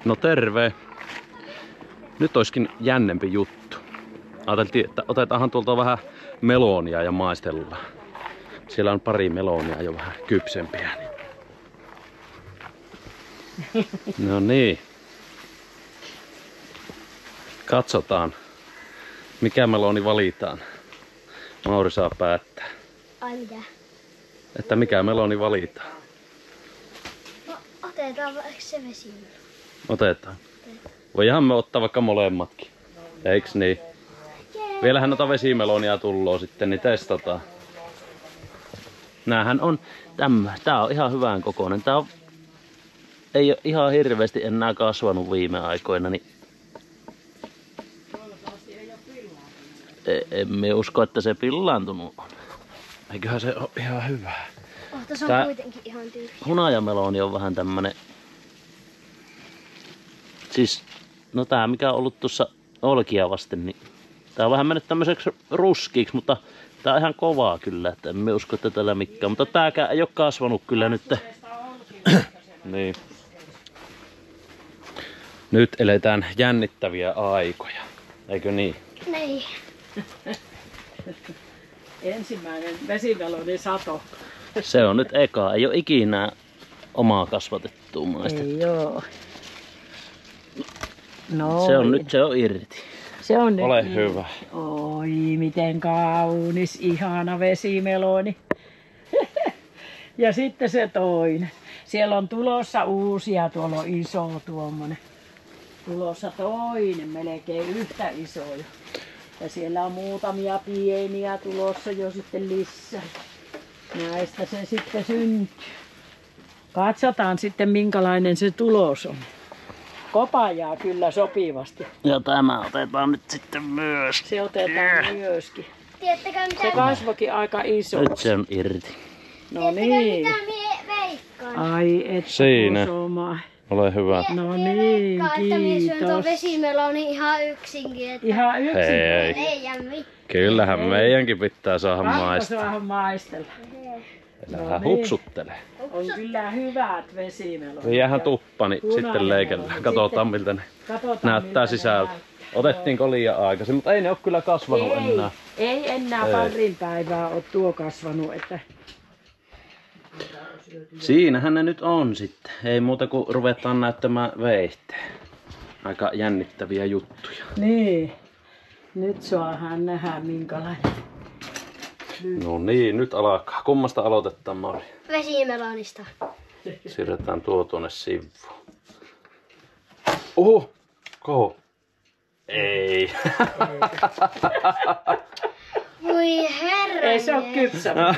No terve. Nyt olisikin jännempi juttu. Ajateltiin, että otetaanhan tuolta vähän melonia ja maistellaan. Siellä on pari melonia jo vähän kypsempiä. No niin. Katsotaan, mikä meloni valitaan. Mauri saa päättää. Ai mitä? Että mikä meloni valitaan. No, otetaan vaikka se vesimeloni. Otetaan. Voihan me ottaa vaikka molemmatkin. Eiks niin? Vielähän noita vesimelonia tulloo sitten, niin testataan. Näähän on tää on ihan hyvän kokoinen. Tää on, ei ole ihan hirveästi enää kasvanut viime aikoina, niin emme usko, että se pillaantunut on. Eiköhän se ole ihan hyvää. Se on kuitenkin ihan tyhjä. Hunajameloni on vähän tämmönen. Siis, no tää mikä on ollut tuossa olkia vasten, niin tää on vähän mennyt tämmöiseksi ruskiiksi, mutta tää on ihan kovaa kyllä, että emme usko, että tällä mikään. Mutta tääkään ei ole kasvanut kyllä nyt. Niin. Nyt eletään jännittäviä aikoja, eikö niin? Niin. Ensimmäinen vesimeloni sato. Se on nyt eka, ei ole ikinä omaa kasvatettua maistettu. Ei joo. No, Se on irti. Se on nyt Ole irti. hyvä. Oi, miten kaunis, ihana vesimeloni. Ja sitten se toinen. Siellä on tulossa uusia, tuolla on iso tuommoinen. Tulossa toinen, melkein yhtä iso jo. Ja siellä on muutamia pieniä tulossa jo sitten lisää. Näistä se sitten syntyy. Katsotaan sitten minkälainen se tulos on. Kopajaa kyllä sopivasti. Ja tämä otetaan nyt sitten myös. Se otetaan myöskin. Tiedättekö mitä? Se kasvokin aika iso. Nyt se on irti. No Tiedättekö niin. mitä mie veikkaan? Ai et Siinä. Soma. Ole hyvä. No Mie niin, veikkaan, että mie syön tuon kiitos. vesimeloni ihan yksinkin. Että Ihan yksin. Hei. ei jää mitään. Kyllähän meidänkin pitää saada Pakko maistaa. saada maistella. Älä niin. hupsuttele. On kyllä hyvät vesimelonit. Viedään tuppa, niin Punainen sitten leikellään. meloni. Katsotaan miltä ne Katsotaan, näyttää miltä ne sisältä. näyttää. Otettiinko liian aikaisin, mutta ei ne ole kyllä kasvanut enää. Ei enää Ei. parin päivää ole tuo kasvanut. Että... Siinähän ne nyt on sitten. Ei muuta kuin ruvetaan näyttämään veihteen. Aika jännittäviä juttuja. Niin. Nyt saadaan nähdä minkälainen. No niin, nyt alkaa. Kummasta aloitetaan, Mauri? Vesimelonista. Siirretään tuo tuonne sivuun. Oho! Koho! Ei! Voi herra. Ei se ole kypsä vielä.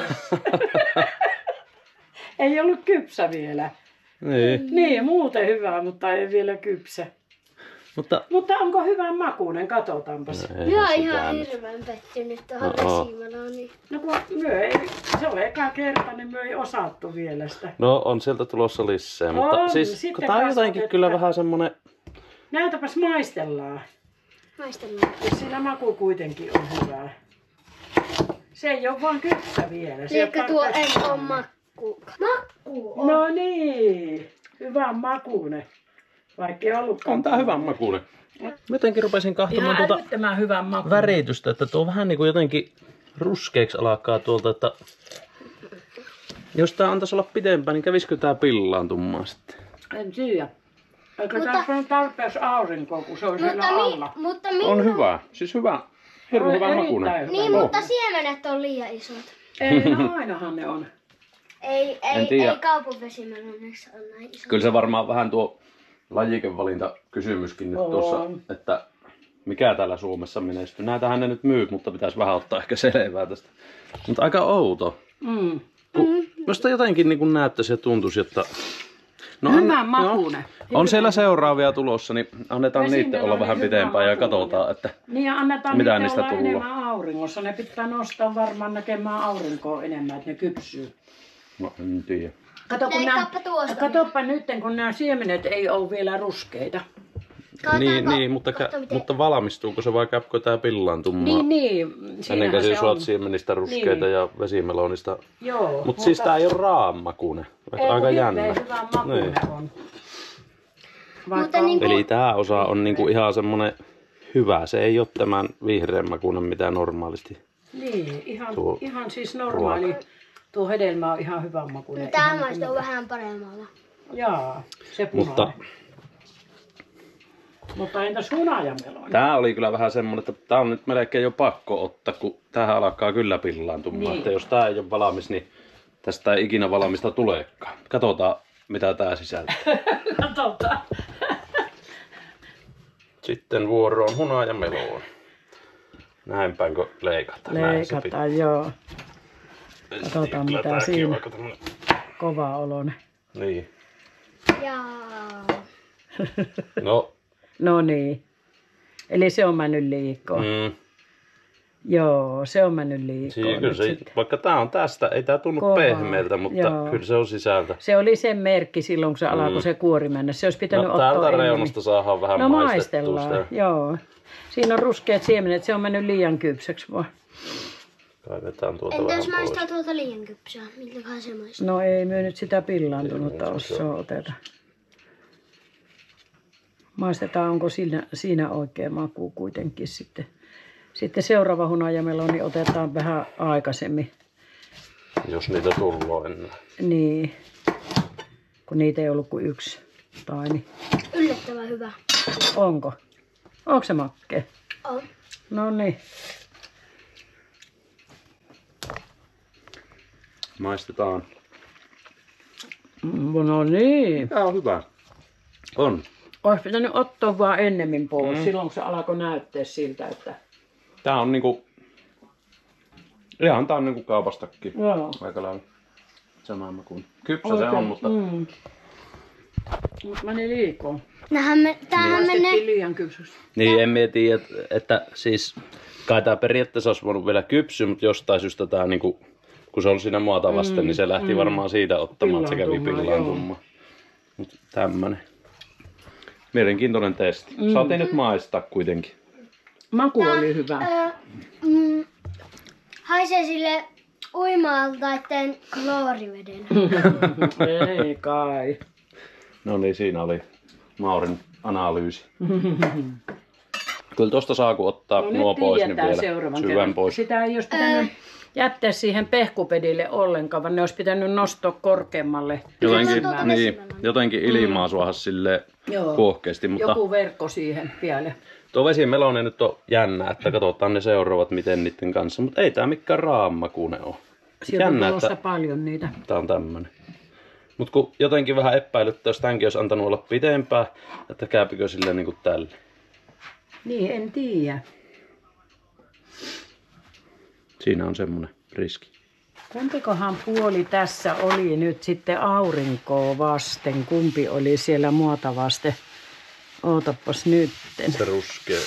Ei ollut kypsä vielä. Niin. Niin, muuten hyvä, mutta ei vielä kypsä. Mutta onko hyvän makuinen? Katsotaanpas. Minä oon ihan hirveän pettynyt tuohon vesimeloniin. No kun se on eka kerta, niin me ei osattu vielä sitä. No on sieltä tulossa lisää, mutta On, siis sitten kun tää on jotenkin kasvatetaan. kyllä vähän semmonen... Näytäpäs maistellaan. Maistellaan. Ja sillä maku kuitenkin on hyvää. Se ei ole vaan kypsä vielä. Se Liekö on tuo tarpeeksi ei ole valmis. makku? Makku on. No niin, hyvän makuinen. Vaikka ei ollutkaan. On tää hyvän makuinen. Jotenkin rupesin kahtomaan Ihan tuota älyttömän hyvän makuinen. väritystä, että tuo vähän niinku jotenkin ruskeiksi alkaa tuolta, että... Jos tää antaisi olla pidempään, niin kävisikö tää pillaantumaan sitten? En tiedä. Eikö Mutta- tässä ole tarpeeksi aurinkoa, kun se on siellä alla? Mutta On hyvä. Siis hyvä. Hirveän hyvä Erittäin makuinen. hyvä. Niin, mutta siemenet on liian isot. Ei, no ainahan ne on. En tiedä. Ei kaupun vesimelonissa ole näin isot. Kyllä se varmaan vähän tuo lajikevalinta kysymyskin nyt On. tuossa, että mikä täällä Suomessa menestyy. Näitähän ne nyt myy, mutta pitäisi vähän ottaa ehkä selvää tästä. Mutta aika outo. Mm. Musta jotenkin niin näyttäisi ja tuntuisi, että... No, Hyvän makuinen. On siellä seuraavia tulossa, niin annetaan niiden Vesimeloni olla vähän hyvän pitempään ja makuinen. katsotaan, että... Niin ja annetaan Mitä niiden niistä olla tulee? enemmän auringossa. Ne pitää nostaa varmaan näkemään aurinkoa enemmän, että ne kypsyy. No, en tiedä. Kato, kun Leikkaappa tuosta. katoppa nyt, kun nämä siemenet ei ole vielä ruskeita. Niin, mutta valmistuuko se vai käypkö tää pillaantumaan? Niin. Ennen siinähän kuin se siis suot on. siemenistä ruskeita Niin. ja vesimelonista. Joo. Mutta siis tää ei ole raamakuinen. ei, Aika kun jännä. hirveän hyvän makuinen Niin. on. Vaikka Mutta on... Eli tää osa on niinku ihan semmonen hyvä. Se ei ole tämän vihreän makuinen mitä normaalisti. Niin, Tuo ihan siis normaali. Tuo hedelmä on ihan hyvän makuinen. tämä maistuu vähän paremmalla. Jaa, se punainen. Mutta entäs hunajameloni? Tää oli kyllä vähän semmonen, että tää on nyt melkein jo pakko ottaa, kun tähän alkaa kyllä pillaantumaan. Niin. Että jos tää ei ole valmis, niin tästä ei ikinä valmista tuleekaan. Katsotaan mitä tää sisältää. Katsotaan. Sitten vuoro on hunajameloni. Näin päinkö leikataan? Näin se pitää. Leikataan, joo. Katsotaan Kyllä mitä tääkin siinä. on aika tämmönen- Kova oloinen. Niin. Jaa. No. No niin. Eli se on mennyt liikoon. Joo, se on mennyt liikoon. Kyllä se, vaikka tää on tästä, ei tää tunnu Kovaa, pehmeältä, mutta joo. kyllä se on sisältä. Se oli sen merkki silloin, kun se alkoi se kuori mennä. Se olisi pitänyt No, ottaa täältä enemmän. reunasta saadaan vähän No maistettua maistellaan, sitä. joo. Siinä on ruskeat siemenet, se on mennyt liian kypsäksi vaan. Kaivetaan tuota Entä vähän jos pois. maistaa tuolta liian kypsää? Miltäköhän se maistuu? No ei me nyt sitä pillaantunutta osaa oteta. Maistetaan, onko siinä oikea maku kuitenkin sitten. Sitten seuraava hunajameloni otetaan vähän aikaisemmin. Jos niitä tulloo ennen. Niin, kun niitä ei ollut kuin yksi taini. Yllättävän hyvä. Onko? Onko se makkea? On. No niin. Maistetaan. No niin. Tää on hyvä. On. Olisi pitänyt ottaa vaan ennemmin pois, silloin kun se alkoi näyttää siltä, että... Tää on niinku... Ihan tää on niinku kaupastakin. Joo. Aika lailla samaan makuun. Kypsä se on, mutta... Mut meni liikoon. Tämähän menee... Maistettiin liian kypsyksi. Niin, en mieti, että siis... Kai tää periaatteessa olisi voinut vielä kypsyä, mutta jostain syystä tää niinku... Kun se on siinä muota vasten, niin se lähti varmaan siitä ottamaan, että se kävi pillaantumaan. Mut tämmönen. Mielenkiintoinen testi. Saatiin nyt maistaa kuitenkin. Maku oli hyvä. Haisee sille uima-altaiden klooriveden. Ei kai. No niin, siinä oli Maurin analyysi. Kyllä tosta saa kun ottaa No nuo nyt pois, niin tiedetään vielä seuraavan syvän kerran. pois. Sitä ei olisi pitänyt jättää siihen pehkupedille ollenkaan, vaan ne olisi pitänyt nostaa korkeammalle. Jotenkin ilmaa suoha silleen Joo. kuohkeasti, mutta Joku verkko siihen vielä. tuo vesimeloni nyt on jännä, että katsotaan ne seuraavat miten niiden kanssa, mutta ei tää mikään raamakuune ole. Sieltä on Jännä, tulossa että paljon niitä. tää on tämmönen. Mut kun jotenkin vähän epäilyttää, jos tämänkin olisi antanut olla pitempää, että käypikö silleen niinku tälle. Niin, en tiedä. Siinä on semmonen riski. Kumpikohan puoli tässä oli nyt sitten aurinkoa vasten? Kumpi oli siellä muota vasten? Ootapas nytten. Se ruskea.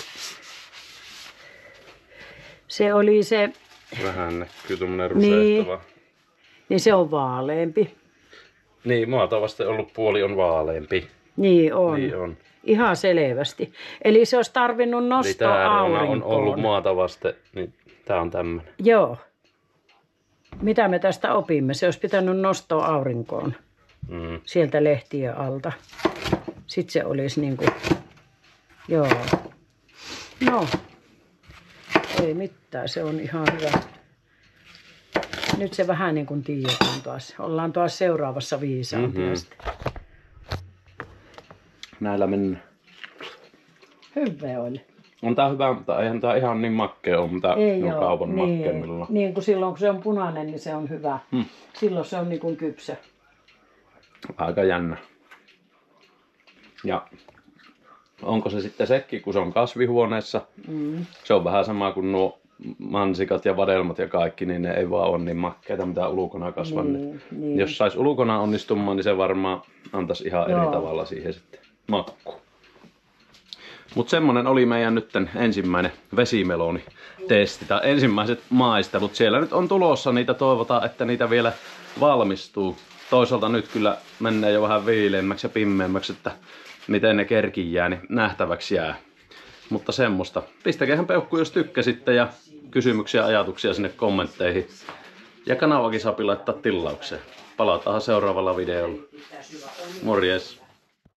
Se oli se, Vähän näkyy tommonen rusehtava. niin se on vaaleampi. Niin, maata vasten ollut puoli on vaaleampi. Niin on. Niin on. Ihan selvästi. Eli se olisi tarvinnut Eli nostaa tää reuna on aurinkoon. ollut maata vasten, niin tää on tämmönen. Joo. Mitä me tästä opimme? Se olisi pitänyt nostaa aurinkoon sieltä lehtien alta. Sitten se olisi niinku... Joo. No. Ei mitään, se on ihan hyvä. Nyt se vähän niin kuin tiedetään taas. Ollaan taas seuraavassa viisaampia sitten. Näillä mennään. Hyvä oli. On tää hyvä, mutta eihän tää ihan niin makkea ole, mitä Ei on oo. kaupan makkeimmilla. Niin kuin silloin, kun se on punainen, niin se on hyvä. Silloin se on niin kuin kypsä. Aika jännä. Ja onko se sitten sekin, kun se on kasvihuoneessa? Se on vähän sama kuin nuo mansikat ja vadelmat ja kaikki, niin ne ei vaan ole niin makkeita, mitä ulkona kasvanneet. Niin. Jos sais ulkona onnistumaan, niin se varmaan antaisi ihan eri tavalla siihen sitten makku. Mutta semmonen oli meidän nytten ensimmäinen vesimeloni testi tai ensimmäiset maistelut. Siellä nyt on tulossa niitä, toivotaan, että niitä vielä valmistuu. Toisaalta nyt kyllä menee jo vähän viileämmäksi ja pimmeämmäksi, että miten ne kerkin jää, niin nähtäväksi jää. Mutta semmoista. Pistäkäähän peukku, jos tykkäsitte ja kysymyksiä ja ajatuksia sinne kommentteihin. Ja kanavakin saa laittaa tilaukseen. Palataan seuraavalla videolla. Morjes!